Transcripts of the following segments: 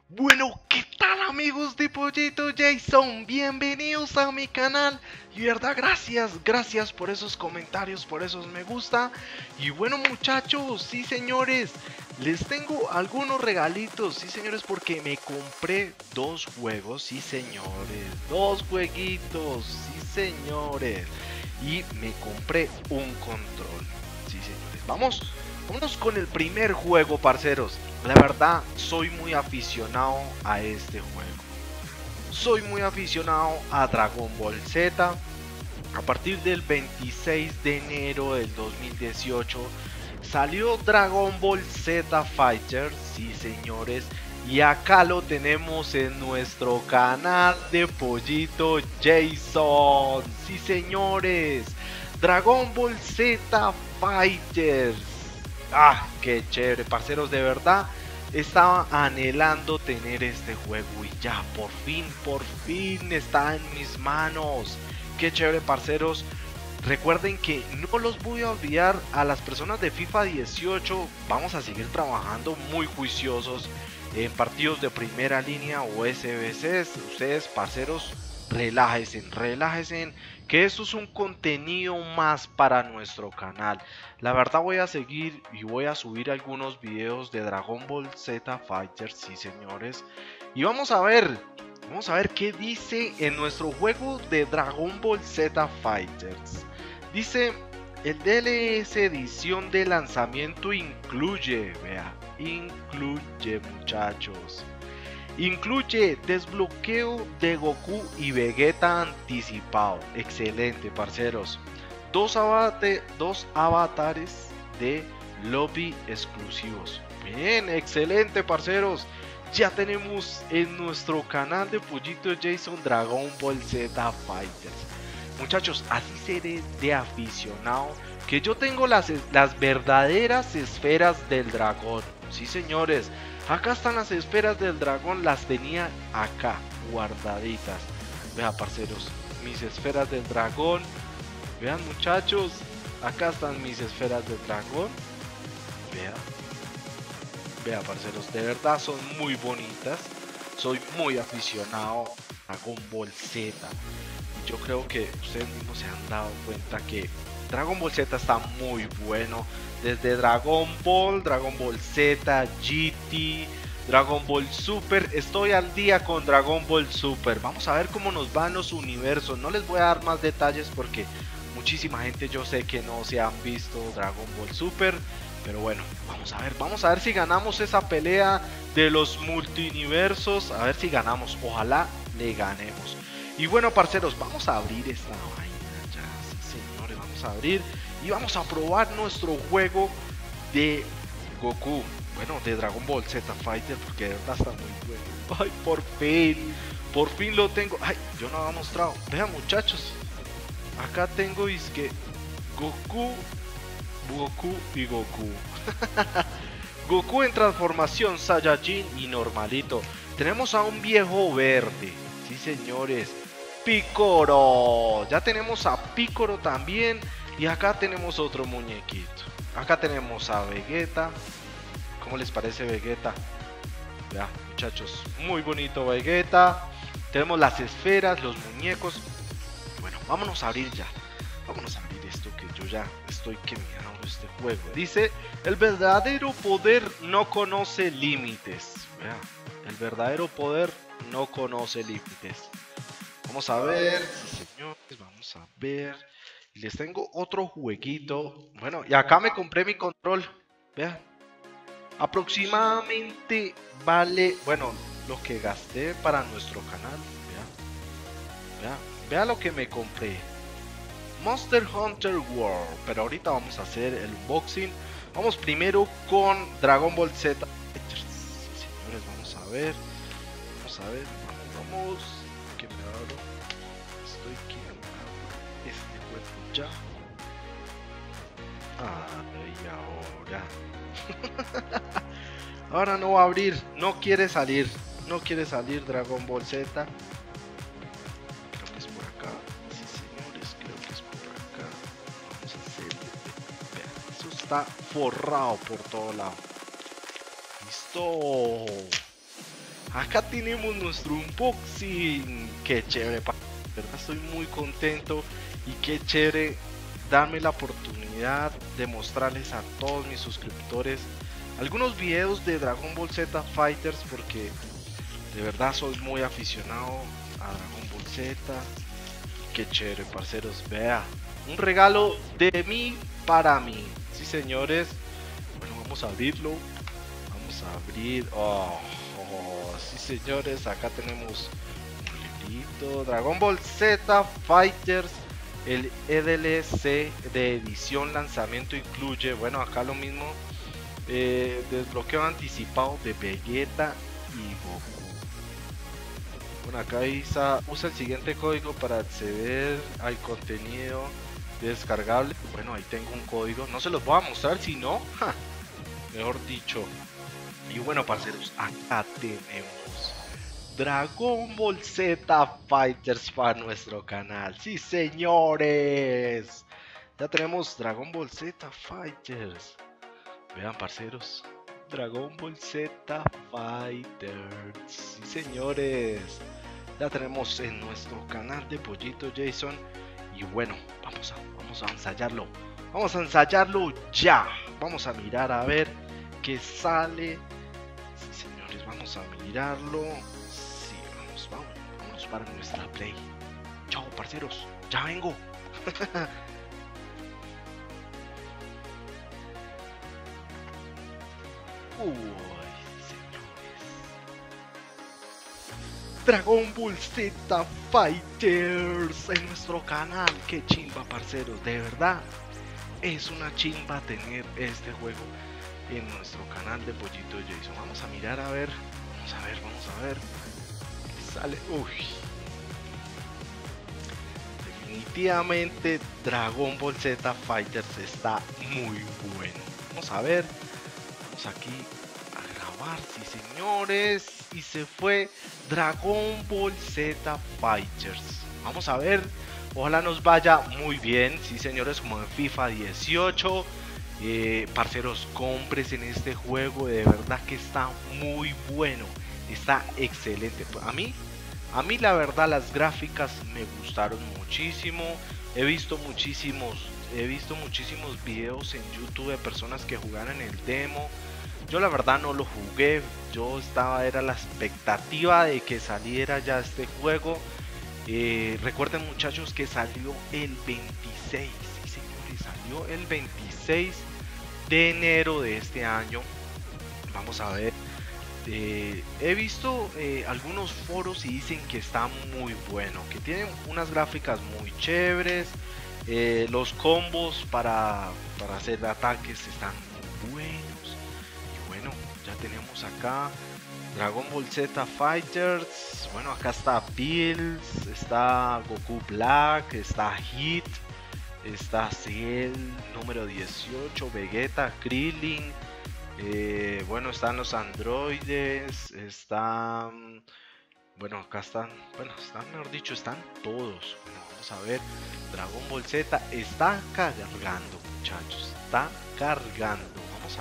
Bueno, ¿qué tal amigos de Pollito Jason? Bienvenidos a mi canal. Y verdad, gracias por esos comentarios, por esos me gusta. Y bueno muchachos, sí señores, les tengo algunos regalitos, sí señores, porque me compré dos juegos, sí señores, dos jueguitos, sí señores. Y me compré un control, sí señores. Vámonos con el primer juego, parceros. La verdad, soy muy aficionado a este juego. Soy muy aficionado a Dragon Ball Z. A partir del 26 de enero del 2018 salió Dragon Ball Z Fighter, sí señores. Y acá lo tenemos en nuestro canal de Pollito Jason. Sí señores. Dragon Ball Z Fighters. Ah, qué chévere, parceros, de verdad. Estaba anhelando tener este juego y ya, por fin está en mis manos. Qué chévere, parceros. Recuerden que no los voy a olvidar a las personas de FIFA 18. Vamos a seguir trabajando muy juiciosos en partidos de primera línea o SBCs. Ustedes, parceros, relájense, que esto es un contenido más para nuestro canal. La verdad voy a seguir y voy a subir algunos videos de Dragon Ball Z Fighters, sí señores. Y vamos a ver qué dice en nuestro juego de Dragon Ball Z Fighters. Dice, el DLS edición de lanzamiento incluye, vea, incluye muchachos. Incluye desbloqueo de Goku y Vegeta anticipado. Excelente, parceros. Dos avatares de lobby exclusivos. Bien, excelente, parceros. Ya tenemos en nuestro canal de Pollito Jason Dragon Ball Z Fighters. Muchachos, así seré de aficionado que yo tengo las verdaderas esferas del dragón. Sí, señores. Acá están las esferas del dragón, las tenía acá, guardaditas. Vean, parceros, mis esferas del dragón. Vean, muchachos, acá están mis esferas del dragón. Vean, parceros, de verdad son muy bonitas. Soy muy aficionado a Dragon Ball Z. Yo creo que ustedes mismos se han dado cuenta que Dragon Ball Z está muy bueno. Desde Dragon Ball Z, GT, Dragon Ball Super. Estoy al día con Dragon Ball Super. Vamos a ver cómo nos van los universos. No les voy a dar más detalles porque muchísima gente yo sé que no se han visto Dragon Ball Super. Pero bueno, vamos a ver si ganamos esa pelea de los multiversos. A ver si ganamos. Ojalá le ganemos. Y bueno, parceros, vamos a abrir esta vaina ya, sí, señores, vamos a abrir y vamos a probar nuestro juego de Goku, bueno, de Dragon Ball Z Fighter, porque de verdad está muy bueno. Ay, por fin lo tengo. Ay, yo no había mostrado. Vean, muchachos, acá tengo que Goku y Goku. Goku en transformación Saiyajin y normalito. Tenemos a un viejo verde, sí señores. Picoro, ya tenemos a Picoro también. Y acá tenemos otro muñequito. Acá tenemos a Vegeta. ¿Cómo les parece Vegeta? Ya, muchachos, muy bonito Vegeta. Tenemos las esferas, los muñecos. Bueno, vámonos a abrir ya. Vámonos a abrir esto que yo ya estoy quemando este juego. Dice, el verdadero poder no conoce límites. Vea, el verdadero poder no conoce límites. Vamos a ver, sí, señores, vamos a ver. Y les tengo otro jueguito. Bueno, y acá me compré mi control. Vean, aproximadamente vale, bueno, lo que gasté para nuestro canal. Vea lo que me compré. Monster Hunter World. Pero ahorita vamos a hacer el unboxing. Vamos primero con Dragon Ball Z. Sí, señores, vamos a ver. Vamos. Que me abro. Estoy quemando este cuerpo ya. Y ahora. Ahora no va a abrir. No quiere salir. No quiere salir Dragon Ball Z. Creo que es por acá. Sí, señores, creo que es por acá. Vamos a hacer. Vean, eso está forrado por todo lado. Listo. Acá tenemos nuestro unboxing. Qué chévere, verdad estoy muy contento y qué chévere darme la oportunidad de mostrarles a todos mis suscriptores algunos videos de Dragon Ball Z Fighters, porque de verdad soy muy aficionado a Dragon Ball Z. Qué chévere, parceros, vea, un regalo de mí para mí. Sí, señores. Bueno, vamos a abrirlo. Vamos a abrir. Sí, señores, acá tenemos un librito. Dragon Ball Z Fighters. El EDLC de edición lanzamiento incluye, bueno, acá lo mismo, desbloqueo anticipado de Vegeta y Goku. Bueno, acá usa el siguiente código para acceder al contenido descargable. Bueno, ahí tengo un código, no se los voy a mostrar, si no, mejor dicho. Y bueno, parceros, acá tenemos Dragon Ball Z Fighters para nuestro canal. Sí, señores, ya tenemos Dragon Ball Z Fighters. Vean, parceros, Dragon Ball Z Fighters. Sí, señores, ya tenemos en nuestro canal de Pollito Jason. Y bueno, vamos a ensayarlo. Vamos a ensayarlo ya. Vamos a mirar a ver qué sale. Sí, señores, vamos a mirarlo. Sí, vámonos para nuestra play. Chao, parceros, ya vengo. Señores, Dragon Ball Z Fighters en nuestro canal. Qué chimba, parceros, de verdad es una chimba tener este juego en nuestro canal de Pollito Jason. Vamos a mirar a ver, vamos a ver qué sale. Definitivamente Dragon Ball Z Fighters está muy bueno. Vamos a ver, vamos aquí a grabar, sí, señores, y se fue Dragon Ball Z Fighters. Vamos a ver, ojalá nos vaya muy bien, sí, señores, como en FIFA 18. Parceros, compres en este juego, de verdad que está muy bueno, está excelente. A mí la verdad las gráficas me gustaron muchísimo. He visto muchísimos videos en YouTube de personas que jugaran el demo. Yo la verdad no lo jugué, era la expectativa de que saliera ya este juego. Recuerden, muchachos, que salió el 26, sí, señores, salió el 26 de enero de este año. Vamos a ver, he visto algunos foros y dicen que está muy bueno, que tiene unas gráficas muy chéveres, los combos para hacer ataques están muy buenos. Y bueno, ya tenemos acá Dragon Ball Z Fighters. Bueno, acá está Bills, está Goku Black, está Hit, está Cell número 18, Vegeta, Krillin. Bueno, están los androides, están, bueno, acá están, mejor dicho, están todos. Bueno, vamos a ver, Dragon Ball Z está cargando, muchachos, está cargando. Vamos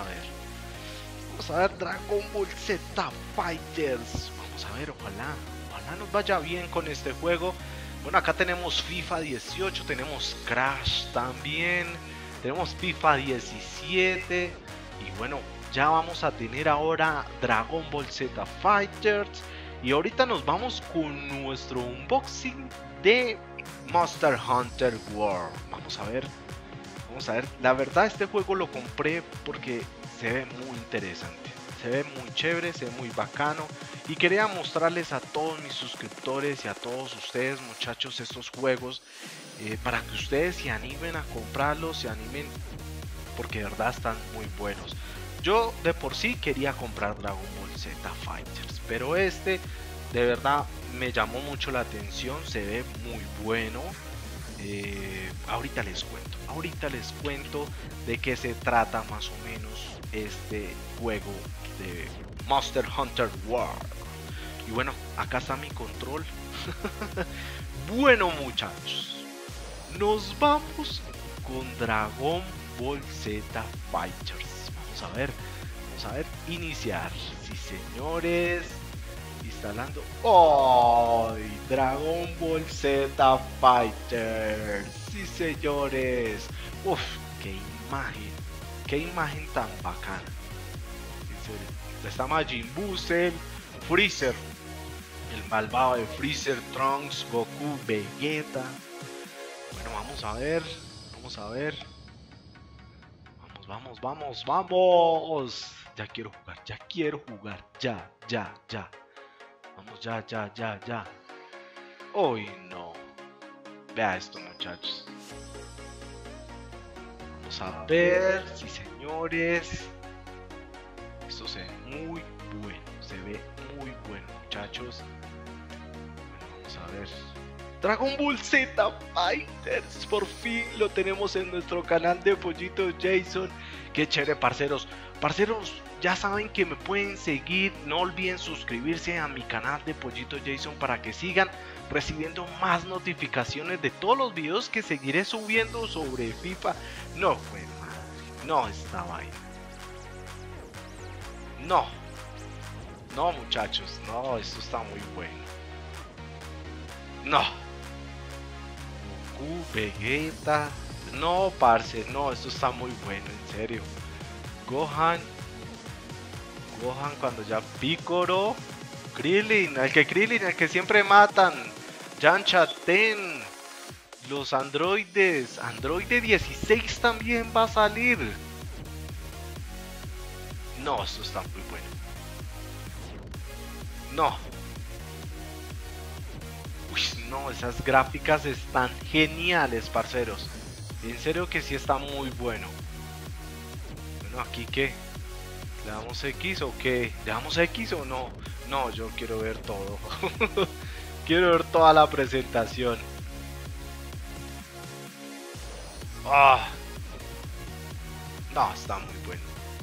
a ver Dragon Ball Z Fighters. Vamos a ver, ojalá nos vaya bien con este juego. Bueno, acá tenemos FIFA 18, tenemos Crash también, tenemos FIFA 17 y bueno, ya vamos a tener ahora Dragon Ball Z Fighters. Y ahorita nos vamos con nuestro unboxing de Monster Hunter World. Vamos a ver. La verdad, este juego lo compré porque se ve muy interesante, se ve muy chévere, se ve muy bacano. Y quería mostrarles a todos mis suscriptores y a todos ustedes, muchachos, estos juegos, para que ustedes se animen a comprarlos, se animen, porque de verdad están muy buenos. Yo de por sí quería comprar Dragon Ball Z Fighters, pero este de verdad me llamó mucho la atención, se ve muy bueno. Ahorita les cuento de qué se trata más o menos este juego de Monster Hunter World. Y bueno, acá está mi control. Bueno, muchachos, nos vamos con Dragon Ball Z Fighters. Vamos a ver, iniciar. Sí, señores, instalando. ¡Ay! Dragon Ball Z Fighter. Sí, señores. Uf, qué imagen tan bacana. En serio. Está Majin Buu, Cell, Freezer, el malvado de Freezer, Trunks, Goku, Vegeta. Bueno, vamos a ver. Vamos a ver. Vamos, vamos, vamos, vamos. Ya quiero jugar, ya quiero jugar. Ya, ya, ya. Vamos, ya, ya, ya, ya. Uy, no. Vea esto, muchachos. Vamos a ver, sí, señores. Esto se ve muy bueno. Se ve muy bueno, muchachos. Bueno, vamos a ver. Dragon Ball Z Fighters, por fin lo tenemos en nuestro canal de Pollito Jason. Qué chévere, parceros. Parceros, ya saben que me pueden seguir. No olviden suscribirse a mi canal de Pollito Jason para que sigan recibiendo más notificaciones de todos los videos que seguiré subiendo sobre FIFA. No fue madre, no estaba ahí. No, no, muchachos, no, esto está muy bueno. No. Vegeta. No, parce, no, esto está muy bueno, en serio. Gohan cuando ya Piccolo, Krillin, el que siempre matan. Yancha, Ten, los androides. Androide 16 también va a salir. No, esto está muy bueno. No. Uy, no, esas gráficas están geniales, parceros. En serio que sí está muy bueno. Bueno, aquí qué. ¿Le damos X o qué? ¿Le damos X o no? No, yo quiero ver todo. Quiero ver toda la presentación. Ah. No, está muy bueno.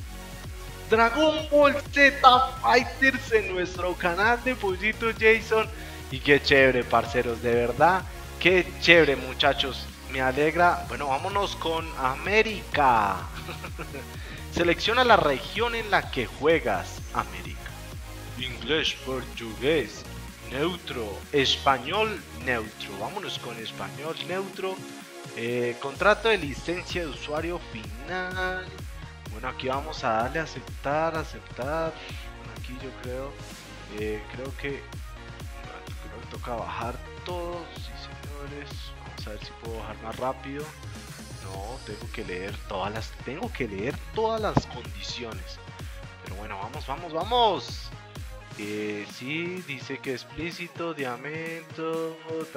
Dragon Ball Z Fighters en nuestro canal de Pollito Jason. Y qué chévere, parceros, de verdad. Qué chévere, muchachos. Me alegra. Bueno, vámonos con América. Selecciona la región en la que juegas. América. Inglés, portugués, neutro, español, neutro. Vámonos con español, neutro. Contrato de licencia de usuario final. Bueno, aquí vamos a darle a aceptar, aceptar. Bueno, aquí yo creo que toca bajar todo. Sí, señores. Vamos a ver si puedo bajar más rápido. No, tengo que leer todas las condiciones. Pero bueno, vamos, vamos, vamos. Sí, dice que explícito, diamante,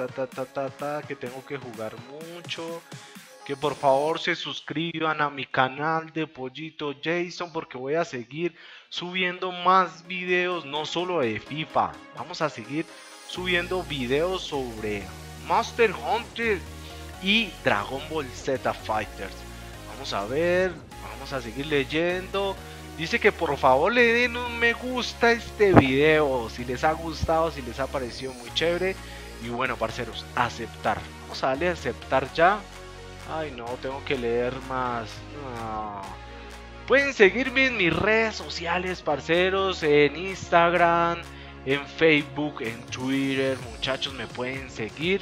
que tengo que jugar mucho. Que por favor se suscriban a mi canal de Pollito Jason porque voy a seguir subiendo más videos, no solo de FIFA. Vamos a seguir subiendo videos sobre Monster Hunter y Dragon Ball Z Fighters. Vamos a ver, vamos a seguir leyendo. Dice que por favor le den un me gusta a este video si les ha gustado, si les ha parecido muy chévere. Y bueno, parceros, aceptar. Vamos a darle a aceptar ya. Ay, no, tengo que leer más. No. Pueden seguirme en mis redes sociales, parceros, en Instagram, en Facebook, en Twitter. Muchachos, me pueden seguir.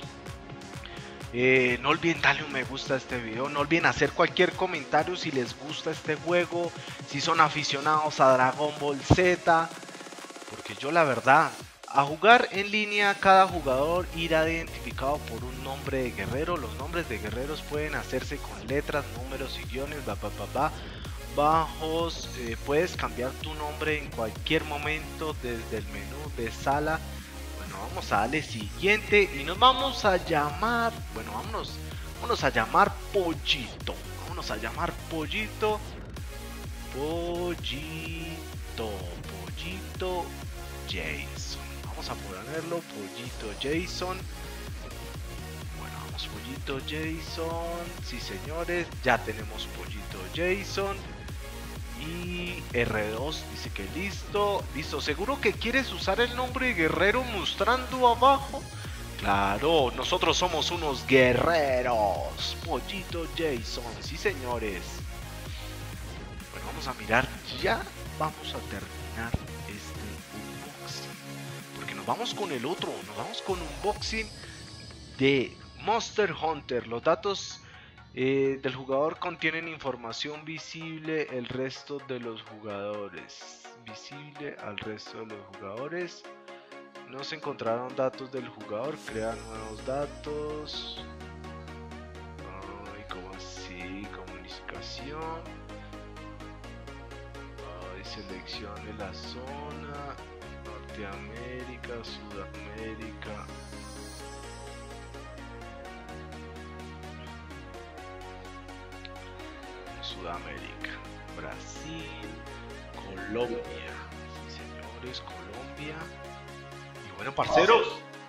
No olviden darle un me gusta a este video. No olviden hacer cualquier comentario si les gusta este juego, si son aficionados a Dragon Ball Z. Porque yo la verdad, a jugar en línea, cada jugador irá identificado por un nombre de guerrero. Los nombres de guerreros pueden hacerse con letras, números y guiones, bajos. Puedes cambiar tu nombre en cualquier momento desde el menú de sala. Bueno, vamos a darle siguiente y nos vamos a llamar, bueno, vámonos a llamar Pollito. Vámonos a llamar Pollito. Pollito Jason. Vamos a ponerlo Pollito Jason. Bueno, vamos Pollito Jason. Sí, señores, ya tenemos Pollito Jason. Y R2 dice que listo. Listo, ¿seguro que quieres usar el nombre de guerrero mostrando abajo? Claro, nosotros somos unos guerreros. Pollito Jason, sí, señores. Bueno, vamos a mirar. Ya vamos a terminar este unboxing. nos vamos con el otro, nos vamos con un unboxing de Monster Hunter. Los datos del jugador contienen información visible el resto de los jugadores. Visible al resto de los jugadores. No se encontraron datos del jugador. Crea nuevos datos. Ay, ¿cómo así? Comunicación. Ay, seleccione la zona. Norteamérica, Sudamérica. Sudamérica, Brasil, Colombia. Sí, señores, Colombia. Y bueno, parceros,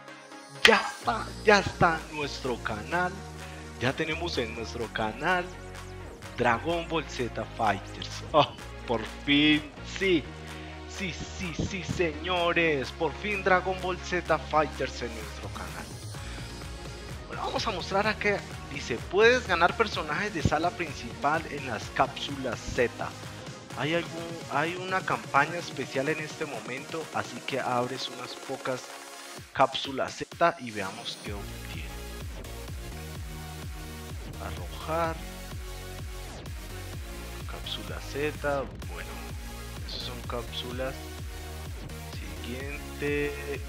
ya está nuestro canal. Ya tenemos en nuestro canal Dragon Ball Z Fighters. Oh, por fin, sí, señores. Por fin Dragon Ball Z Fighters en nuestro canal. Bueno, vamos a mostrar acá. Dice, puedes ganar personajes de sala principal en las cápsulas Z. Hay una campaña especial en este momento, así que abres unas pocas cápsulas Z y veamos qué obtiene. Arrojar. Cápsula Z. Bueno, esas son cápsulas. Siguiente.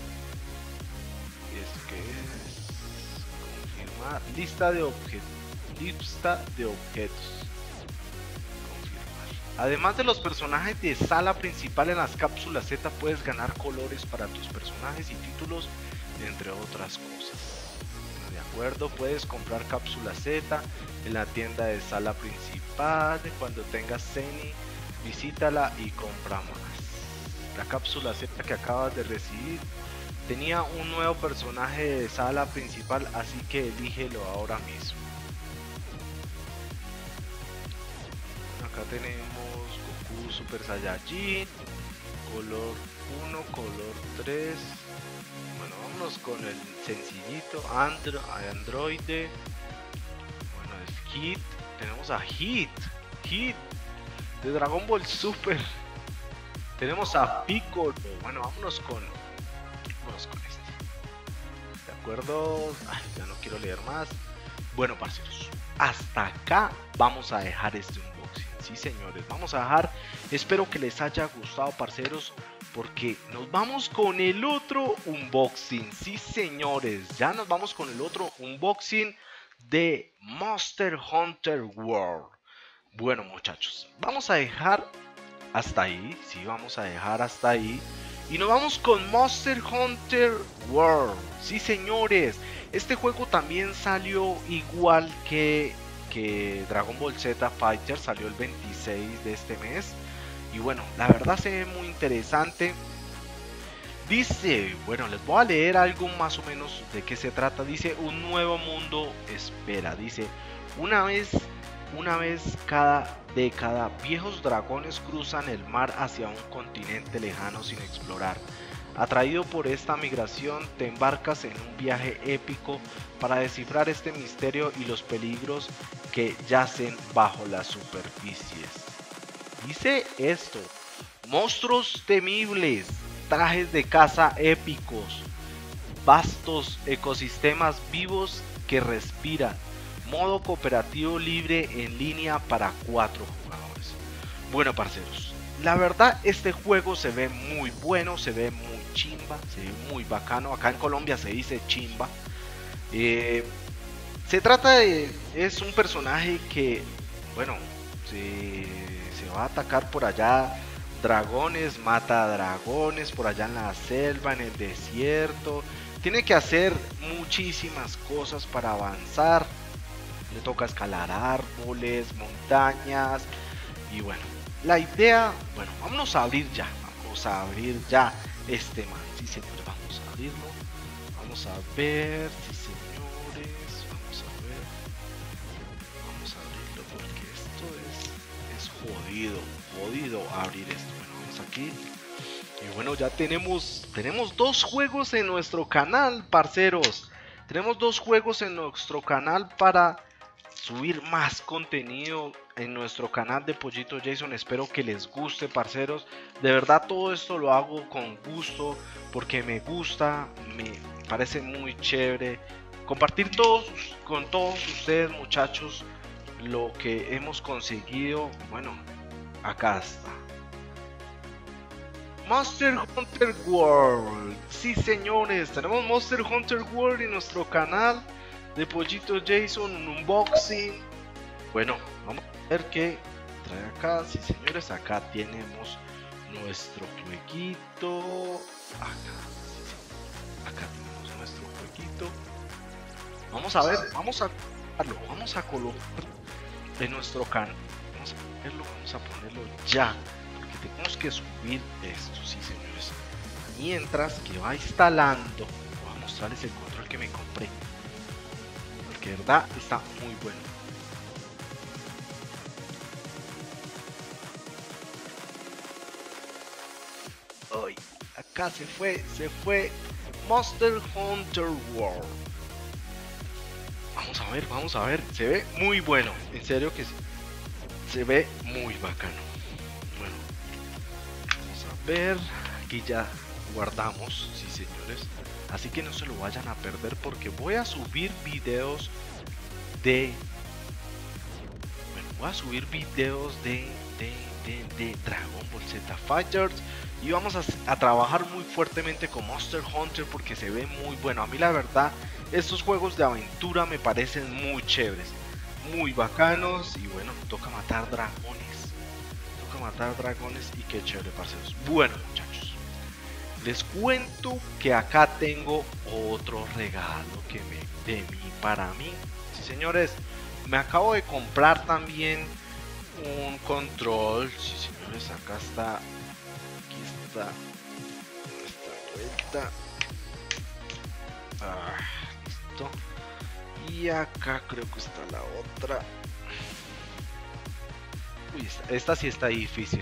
Es que es confirmar. Lista de objetos. Confirmar. Además de los personajes de sala principal en las cápsulas Z, puedes ganar colores para tus personajes y títulos, entre otras cosas. De acuerdo, puedes comprar cápsula Z en la tienda de sala principal. Cuando tengas Zeni, visítala y compra más. La cápsula Z que acabas de recibir tenía un nuevo personaje de sala principal, así que elígelo ahora mismo. Acá tenemos Goku Super Saiyajin, color 1, color 3. Bueno, vámonos con el sencillito, Androide. Bueno, es Hit. Tenemos a Hit de Dragon Ball Super. Tenemos a Piccolo. Bueno, vámonos con este. De acuerdo. Ay, ya no quiero leer más. Bueno, parceros, hasta acá vamos a dejar este unboxing. Sí, señores, vamos a dejar. Espero que les haya gustado, parceros, porque nos vamos con el otro unboxing. Sí, señores, ya nos vamos con el otro unboxing de Monster Hunter World. Bueno, muchachos, vamos a dejar hasta ahí. Sí, vamos a dejar hasta ahí. Y nos vamos con Monster Hunter World. Sí, señores, este juego también salió igual que Dragon Ball Z Fighter. Salió el 26 de este mes. Y bueno, la verdad se ve muy interesante. Dice, bueno, les voy a leer algo más o menos de qué se trata. Dice, un nuevo mundo espera. Dice, una vez cada década, viejos dragones cruzan el mar hacia un continente lejano sin explorar. Atraído por esta migración, te embarcas en un viaje épico para descifrar este misterio y los peligros que yacen bajo las superficies. Dice esto: monstruos temibles, trajes de caza épicos, vastos ecosistemas vivos que respiran, modo cooperativo libre en línea para 4 jugadores. Bueno, parceros, la verdad este juego se ve muy bueno, se ve muy chimba, se ve muy bacano. Acá en Colombia se dice chimba. Se trata de, es un personaje que, bueno, se va a atacar por allá dragones, mata dragones por allá en la selva, en el desierto. Tiene que hacer muchísimas cosas para avanzar. Le toca escalar árboles, montañas. Y bueno, la idea, bueno, vamos a abrir ya este man. Sí, señores, vamos a abrirlo. Vamos a ver, sí, señores, vamos a abrirlo porque esto es jodido abrir esto. Bueno, vamos aquí. Y bueno, ya tenemos 2 juegos en nuestro canal, parceros. Tenemos 2 juegos en nuestro canal para subir más contenido en nuestro canal de Pollito Jason. Espero que les guste, parceros. De verdad todo esto lo hago con gusto porque me gusta, me parece muy chévere compartir con todos ustedes, muchachos, lo que hemos conseguido. Bueno, acá está Monster Hunter World. Sí, señores, tenemos Monster Hunter World en nuestro canal de Pollito Jason, un unboxing. Bueno, vamos a ver qué trae acá. Sí, señores, acá tenemos nuestro jueguito. Acá tenemos nuestro jueguito. Vamos a ver, vamos a colocar en nuestro canal. Vamos a ponerlo ya, porque tenemos que subir esto, sí, señores. Mientras que va instalando, voy a mostrarles el control que me compré, porque de verdad está muy bueno. Hoy acá se fue Monster Hunter World. Vamos a ver, se ve muy bueno, en serio que se ve muy bacano. Bueno, vamos a ver, aquí ya guardamos, sí, señores, así que no se lo vayan a perder porque voy a subir videos de Dragon Ball Z Fighters, y vamos a trabajar muy fuertemente con Monster Hunter porque se ve muy bueno. A mí la verdad estos juegos de aventura me parecen muy chéveres, muy bacanos, y bueno, toca matar dragones y qué chévere, parceros. Bueno, muchachos, les cuento que acá tengo otro regalo para mí. Sí, señores, me acabo de comprar también un control. Sí, señores, acá está. Aquí está. Esta vuelta. Listo. Y acá creo que está la otra. Uy, esta sí está difícil.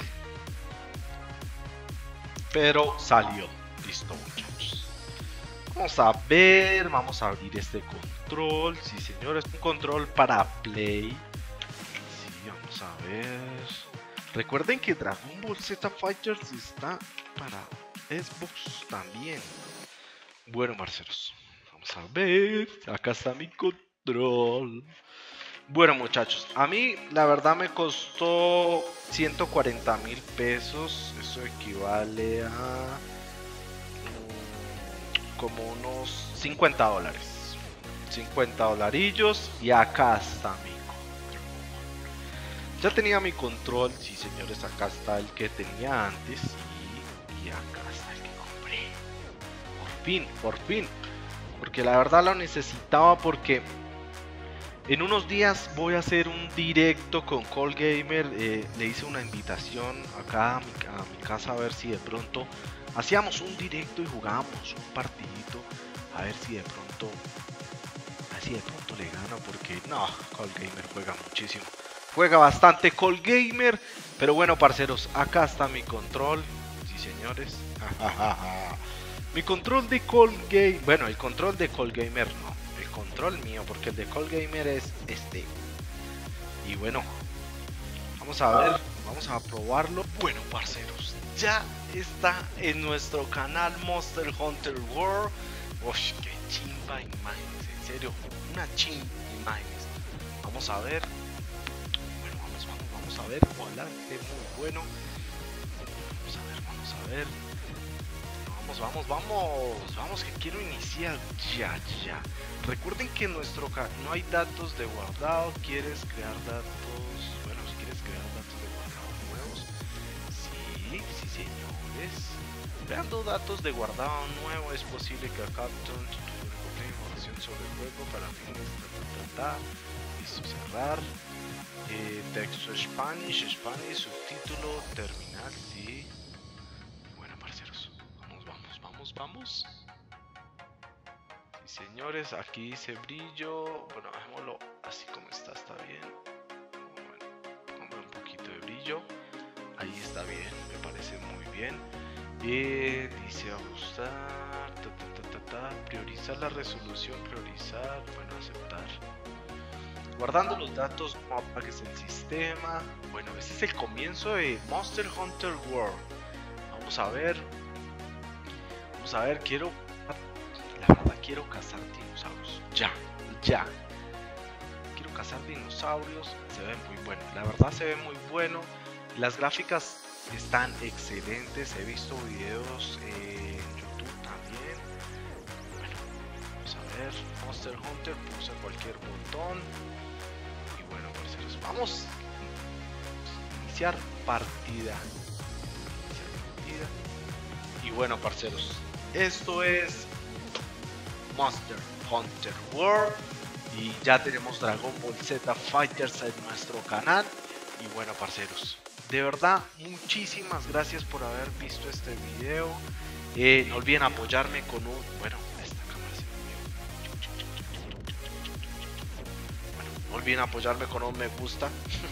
Pero salió. Listo, muchachos. Vamos a ver. Vamos a abrir este control. Sí, señores, un control para Play. Sí, vamos a ver. Recuerden que Dragon Ball Z Fighters está para Xbox también. Bueno, parceros, vamos a ver. Acá está mi control. Bueno, muchachos, a mí la verdad me costó 140.000 pesos. Eso equivale a como unos 50 dólares. 50 dolarillos. Y acá está mi control. Ya tenía mi control, sí, señores. Acá está el que tenía antes. Y acá está el que compré. Por fin. Porque la verdad lo necesitaba, porque en unos días voy a hacer un directo con Call Gamer. Le hice una invitación acá a mi casa a ver si de pronto hacíamos un directo y jugábamos un partidito. A ver si de pronto le gano, porque no, Call Gamer juega muchísimo. Juega bastante Call Gamer. Pero bueno, parceros, acá está mi control. Sí, señores. Mi control de Call Gamer. Bueno, el control de Call Gamer no. El control mío, porque el de Call Gamer es este. Y bueno, vamos a ver. Vamos a probarlo. Bueno, parceros, ya está en nuestro canal Monster Hunter World. Uy, qué chimba imágenes. En serio, una chimba imágenes. Vamos a ver. Bueno, vamos a ver. Ojalá esté muy bueno. Vamos a ver. Vamos, que quiero iniciar ya. Recuerden que en nuestro canal no hay datos de guardado. ¿Quieres crear datos? Bueno, si quieres crear datos de guardado nuevos. Sí, señores. Creando datos de guardado nuevo, es posible que acá recoge información sobre el juego para fines listo, cerrar. Texto Spanish, subtítulo, terminal, sí. Bueno, parceros, vamos. Sí, señores, aquí dice brillo. Bueno, dejémoslo así como está bien. Bueno, pongo un poquito de brillo. Ahí está bien, me parece muy bien. Dice ajustar, priorizar la resolución, bueno, aceptar. Guardando los datos, no apagues el sistema. Bueno, este es el comienzo de Monster Hunter World. Vamos a ver, quiero, la verdad quiero cazar dinosaurios, ya, quiero cazar dinosaurios, se ven muy buenos, la verdad se ve muy bueno, las gráficas están excelentes, he visto videos en YouTube también. Bueno, vamos a ver, Monster Hunter, puse cualquier botón, y bueno, parceros, vamos a iniciar partida. Y bueno, parceros, esto es Monster Hunter World y ya tenemos Dragon Ball Z Fighters en nuestro canal. Y bueno, parceros, de verdad muchísimas gracias por haber visto este video. No olviden apoyarme con un, bueno, esta cámara se me movió. Bueno, no olviden apoyarme con un me gusta.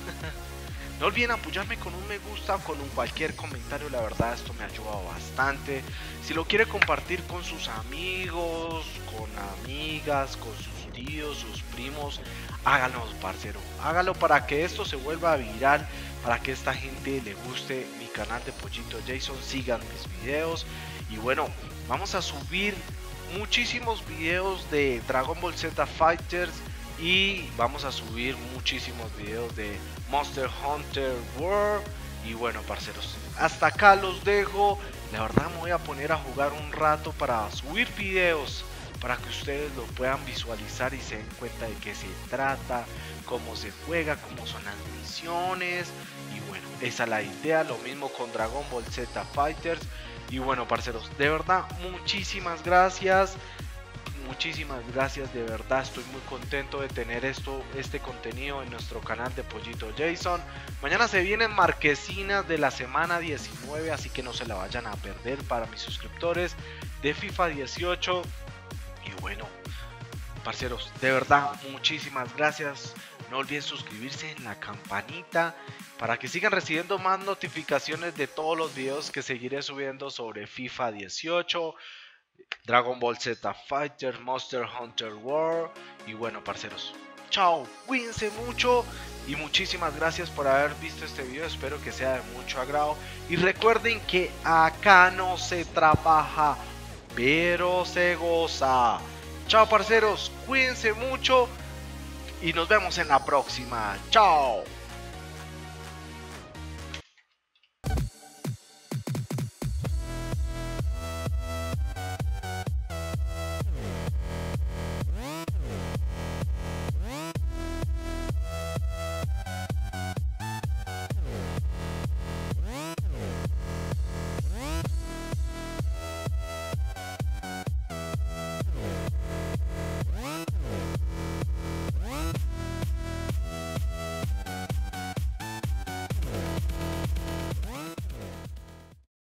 No olviden apoyarme con un me gusta o con un cualquier comentario, la verdad esto me ha ayudado bastante. Si lo quiere compartir con sus amigos, con amigas, con sus tíos, sus primos, háganlo, parcero. Hágalo para que esto se vuelva viral, para que esta gente le guste mi canal de Pollito Jason, sigan mis videos. Y bueno, vamos a subir muchísimos videos de Dragon Ball Z Fighters. Y vamos a subir muchísimos videos de Monster Hunter World. Y bueno, parceros, hasta acá los dejo. La verdad me voy a poner a jugar un rato para subir videos, para que ustedes lo puedan visualizar y se den cuenta de qué se trata, cómo se juega, cómo son las misiones. Y bueno, esa es la idea. Lo mismo con Dragon Ball Z Fighters. Y bueno, parceros, de verdad muchísimas gracias. Muchísimas gracias, de verdad estoy muy contento de tener este contenido en nuestro canal de Pollito Jason. Mañana se vienen marquesinas de la semana 19, así que no se la vayan a perder para mis suscriptores de FIFA 18. Y bueno, parceros, de verdad muchísimas gracias. No olviden suscribirse en la campanita para que sigan recibiendo más notificaciones de todos los videos que seguiré subiendo sobre FIFA 18, Dragon Ball Z Fighter, Monster Hunter World. Y bueno, parceros, chao, cuídense mucho y muchísimas gracias por haber visto este video. Espero que sea de mucho agrado y recuerden que acá no se trabaja, pero se goza. Chao, parceros, cuídense mucho y nos vemos en la próxima. Chao.